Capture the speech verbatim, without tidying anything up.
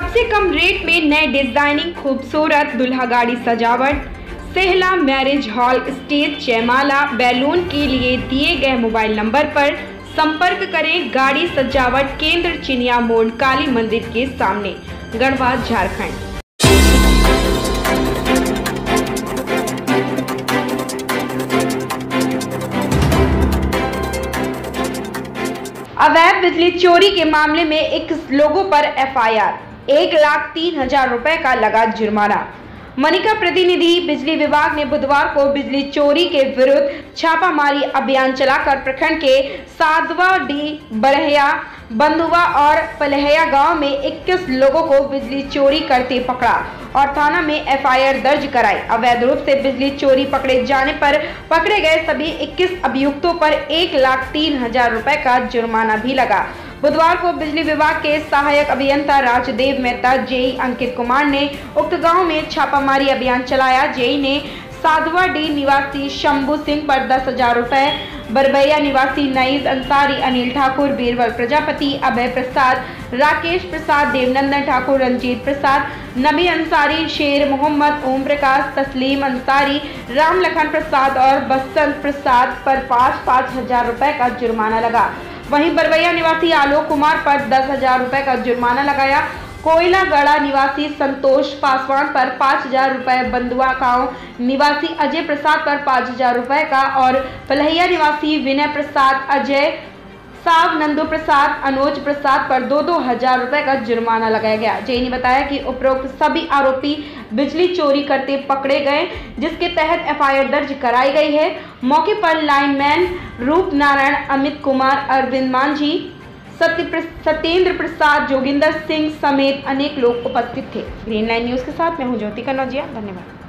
सबसे कम रेट में नए डिजाइनिंग खूबसूरत दुल्हा गाड़ी सजावट, सेहला मैरिज हॉल, स्टेज, जयमाला, बैलून के लिए दिए गए मोबाइल नंबर पर संपर्क करें। गाड़ी सजावट केंद्र, चिनिया मोड़, काली मंदिर के सामने, गढ़वा, झारखंड। अवैध बिजली चोरी के मामले में इक्कीस लोगों पर एफ आई आर, एक लाख तीन हजार रुपए का लगा जुर्माना। मनिका प्रतिनिधि। बिजली विभाग ने बुधवार को बिजली चोरी के विरुद्ध छापामारी अभियान चलाकर प्रखंड के साधवा डी, बरहिया, बंधुआ और पलहैया गांव में इक्कीस लोगों को बिजली चोरी करते पकड़ा और थाना में एफ आई आर दर्ज कराई। अवैध रूप से बिजली चोरी पकड़े जाने पर पकड़े गए सभी इक्कीस अभियुक्तों पर एक लाख तीन हजार रुपए का जुर्माना भी लगा। बुधवार को बिजली विभाग के सहायक अभियंता राजदेव मेहता, जेई अंकित कुमार ने उक्त गांव में छापामारी अभियान चलाया। जेई ने साधवा डी निवासी शंभू सिंह पर दस हजार रुपए, बरबैया निवासी नईद अंसारी, अनिल ठाकुर, बीरबल प्रजापति, अभय प्रसाद, राकेश प्रसाद, देवनंदन ठाकुर, रंजीत प्रसाद, नबी अंसारी, शेर मोहम्मद, ओम प्रकाश, तस्लीम अंसारी, राम लखन प्रसाद और बसंत प्रसाद पर पाँच पाँच हजार रुपए का जुर्माना लगा। वहीं बरबैया निवासी आलोक कुमार पर दस हजार रुपए का जुर्माना लगाया। कोयला गड़ा निवासी संतोष पासवान पर पाँच हजार रुपए, बंधुआ गांव निवासी अजय प्रसाद पर पाँच हजार रुपए का और पलहैया निवासी विनय प्रसाद, अजय साव, नंदू प्रसाद, अनुज प्रसाद पर दो दो हजार रुपए का जुर्माना लगाया गया। जेई ने बताया कि उपरोक्त सभी आरोपी बिजली चोरी करते पकड़े गए, जिसके तहत एफ आई आर दर्ज कराई गई है। मौके पर लाइनमैन रूप नारायण, अमित कुमार, अरविंद मांझी, सत्य सत्येंद्र प्रसाद, जोगिंदर सिंह समेत अनेक लोग उपस्थित थे। ग्रीन लाइन न्यूज के साथ मैं हूं ज्योति कनौजिया। धन्यवाद।